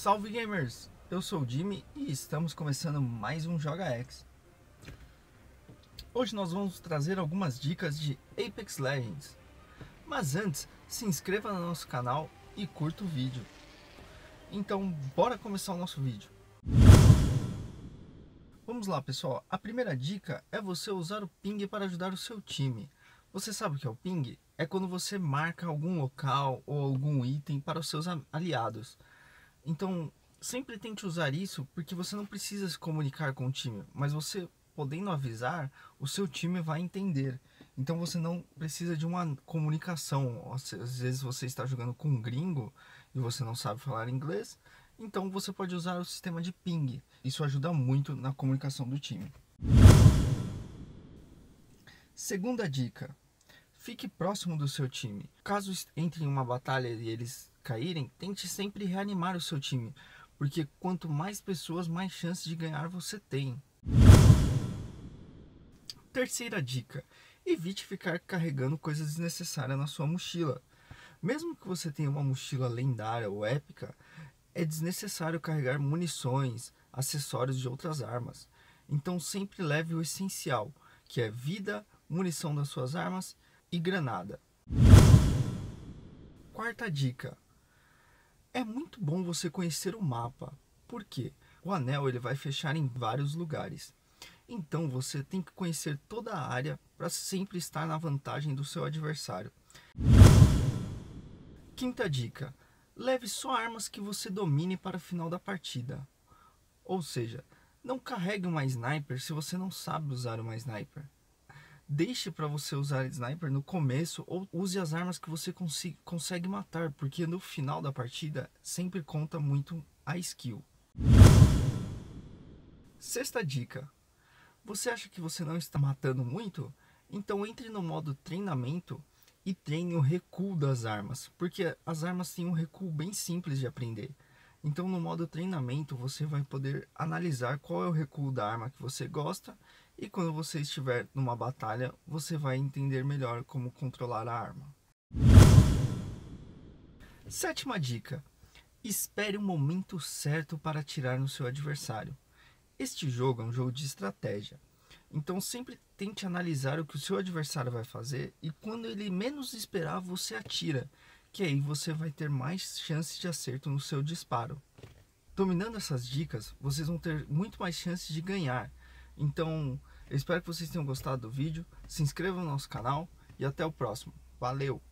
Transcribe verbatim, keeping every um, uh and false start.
Salve gamers! Eu sou o Jimmy e estamos começando mais um Joga X. Hoje nós vamos trazer algumas dicas de Apex Legends. Mas antes, se inscreva no nosso canal e curta o vídeo. Então, bora começar o nosso vídeo. Vamos lá, pessoal. A primeira dica é você usar o ping para ajudar o seu time. Você sabe o que é o ping? É quando você marca algum local ou algum item para os seus aliados. Então, sempre tente usar isso, porque você não precisa se comunicar com o time, mas você podendo avisar, o seu time vai entender. Então você não precisa de uma comunicação. Às vezes você está jogando com um gringo e você não sabe falar inglês, então você pode usar o sistema de ping. Isso ajuda muito na comunicação do time. Segunda dica: fique próximo do seu time. Caso entre em uma batalha e eles caírem, tente sempre reanimar o seu time, porque quanto mais pessoas, mais chances de ganhar você tem. Terceira dica: evite ficar carregando coisas desnecessárias na sua mochila. Mesmo que você tenha uma mochila lendária ou épica, é desnecessário carregar munições, acessórios de outras armas. Então sempre leve o essencial, que é vida, munição das suas armas e granada. Quarta dica: é muito bom você conhecer o mapa. Por quê? O anel ele vai fechar em vários lugares. Então você tem que conhecer toda a área para sempre estar na vantagem do seu adversário. Quinta dica: leve só armas que você domine para o final da partida. Ou seja, não carregue uma sniper se você não sabe usar uma sniper. Deixe para você usar sniper no começo ou use as armas que você consiga, consegue matar, porque no final da partida sempre conta muito a skill. Sexta dica: você acha que você não está matando muito? Então entre no modo treinamento e treine o recuo das armas, porque as armas têm um recuo bem simples de aprender. Então no modo treinamento você vai poder analisar qual é o recuo da arma que você gosta, e quando você estiver numa batalha você vai entender melhor como controlar a arma. Sétima dica: espere o momento certo para atirar no seu adversário. Este jogo é um jogo de estratégia, então sempre tente analisar o que o seu adversário vai fazer e quando ele menos esperar você atira, que aí você vai ter mais chances de acerto no seu disparo. Dominando essas dicas, vocês vão ter muito mais chances de ganhar. Então, eu espero que vocês tenham gostado do vídeo, se inscrevam no nosso canal e até o próximo. Valeu!